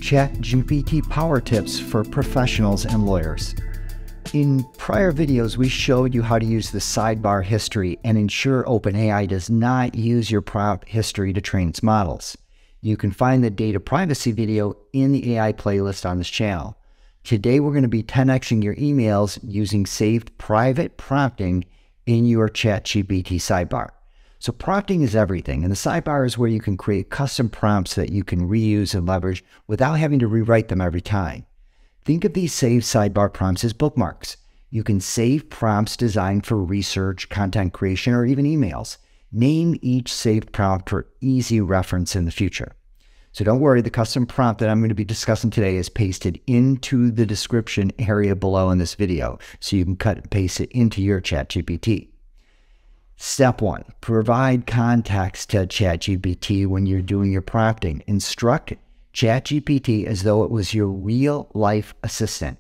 ChatGPT power tips for professionals and lawyers. In prior videos, we showed you how to use the sidebar history and ensure OpenAI does not use your prompt history to train its models. You can find the data privacy video in the AI playlist on this channel. Today, we're going to be 10xing your emails using saved private prompting in your ChatGPT sidebar. So prompting is everything, and the sidebar is where you can create custom prompts that you can reuse and leverage without having to rewrite them every time. Think of these saved sidebar prompts as bookmarks. You can save prompts designed for research, content creation, or even emails. Name each saved prompt for easy reference in the future. So don't worry, the custom prompt that I'm going to be discussing today is pasted into the description area below in this video, so you can cut and paste it into your ChatGPT. Step 1, provide context to ChatGPT when you're doing your prompting. Instruct ChatGPT as though it was your real-life assistant.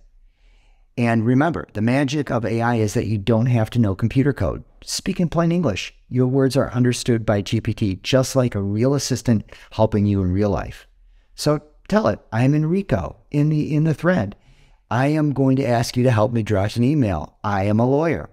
And remember, the magic of AI is that you don't have to know computer code. Speak in plain English. Your words are understood by GPT just like a real assistant helping you in real life. So tell it, I'm Enrico in the thread. I am going to ask you to help me draft an email. I am a lawyer.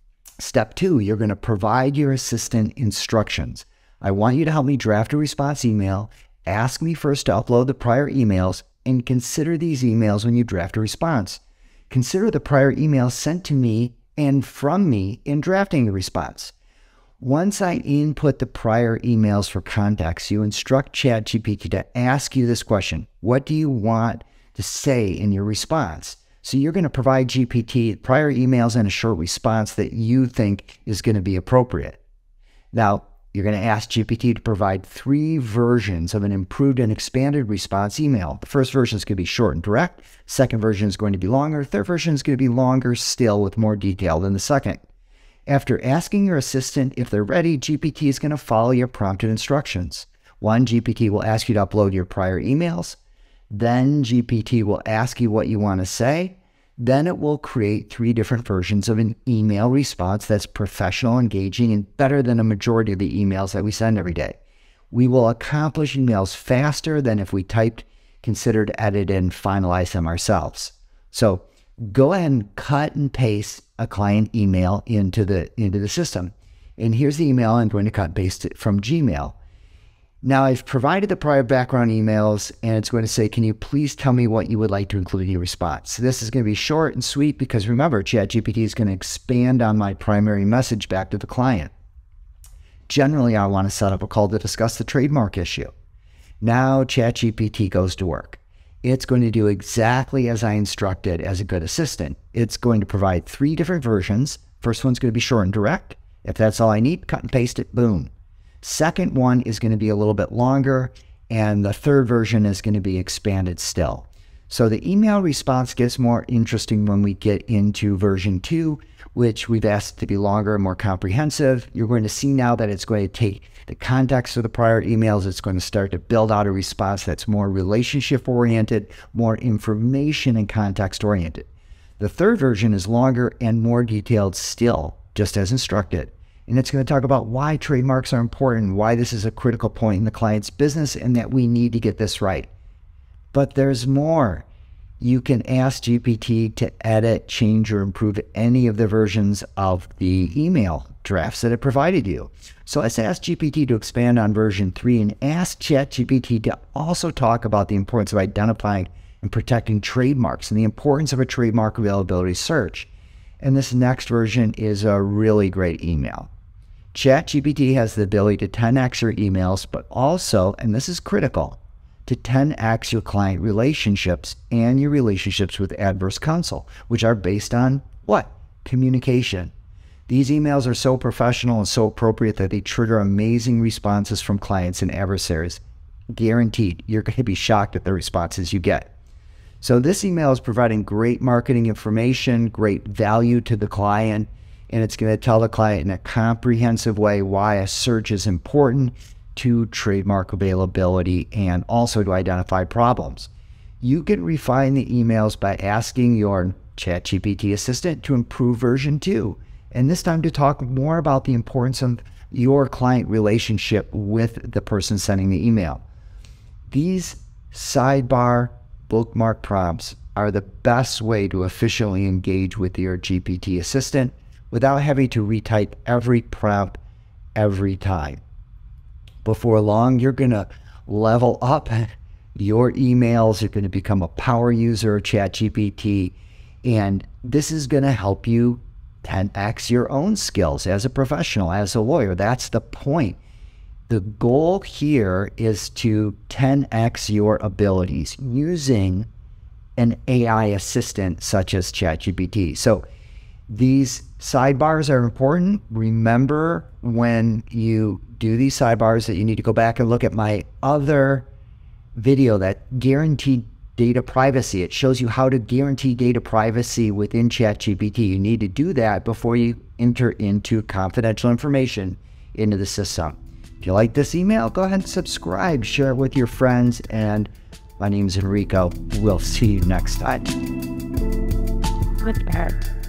Step 2, you're going to provide your assistant instructions. I want you to help me draft a response email. Ask me first to upload the prior emails and consider these emails when you draft a response. Consider the prior emails sent to me and from me in drafting the response. Once I input the prior emails for context, you instruct ChatGPT to ask you this question: what do you want to say in your response? So you're going to provide GPT prior emails and a short response that you think is going to be appropriate. Now, you're going to ask GPT to provide 3 versions of an improved and expanded response email. The first version is going to be short and direct. Second version is going to be longer. Third version is going to be longer still with more detail than the second. After asking your assistant if they're ready, GPT is going to follow your prompted instructions. 1, GPT will ask you to upload your prior emails. Then GPT will ask you what you want to say. Then it will create 3 different versions of an email response that's professional, engaging, and better than a majority of the emails that we send every day. We will accomplish emails faster than if we typed, considered, edited, and finalized them ourselves. So go ahead and cut and paste a client email into the system. And here's the email I'm going to cut and paste it from Gmail. Now, I've provided the prior background emails, and it's going to say, can you please tell me what you would like to include in your response? So this is going to be short and sweet because remember, ChatGPT is going to expand on my primary message back to the client. Generally, I want to set up a call to discuss the trademark issue. Now, ChatGPT goes to work. It's going to do exactly as I instructed as a good assistant. It's going to provide 3 different versions. First one's going to be short and direct. If that's all I need, cut and paste it, boom. Second one is going to be a little bit longer, and the third version is going to be expanded still. So the email response gets more interesting when we get into version 2, which we've asked to be longer and more comprehensive. You're going to see now that it's going to take the context of the prior emails. It's going to start to build out a response that's more relationship-oriented, more information and context-oriented. The third version is longer and more detailed still, just as instructed. And it's going to talk about why trademarks are important, why this is a critical point in the client's business, and that we need to get this right. But there's more. You can ask GPT to edit, change, or improve any of the versions of the email drafts that it provided you. So let's ask GPT to expand on version 3 and ask ChatGPT to also talk about the importance of identifying and protecting trademarks and the importance of a trademark availability search. And this next version is a really great email. ChatGPT has the ability to 10x your emails, but also, and this is critical, to 10x your client relationships and your relationships with adverse counsel, which are based on what? Communication. These emails are so professional and so appropriate that they trigger amazing responses from clients and adversaries. Guaranteed, you're going to be shocked at the responses you get. So this email is providing great marketing information, great value to the client, and it's going to tell the client in a comprehensive way why a search is important to trademark availability and also to identify problems. You can refine the emails by asking your ChatGPT assistant to improve version 2, and this time to talk more about the importance of your client relationship with the person sending the email. These sidebar bookmark prompts are the best way to efficiently engage with your GPT assistant without having to retype every prompt every time. Before long, you're going to level up your emails. You're going to become a power user of ChatGPT, and this is going to help you 10x your own skills as a professional, as a lawyer. That's the point. The goal here is to 10x your abilities using an AI assistant such as ChatGPT. So these sidebars are important. Remember, when you do these sidebars, that you need to go back and look at my other video that guaranteed data privacy. It shows you how to guarantee data privacy within ChatGPT. You need to do that before you enter into confidential information into the system. If you like this email, go ahead and subscribe, share it with your friends, and my name is Enrico. We'll see you next time. With that.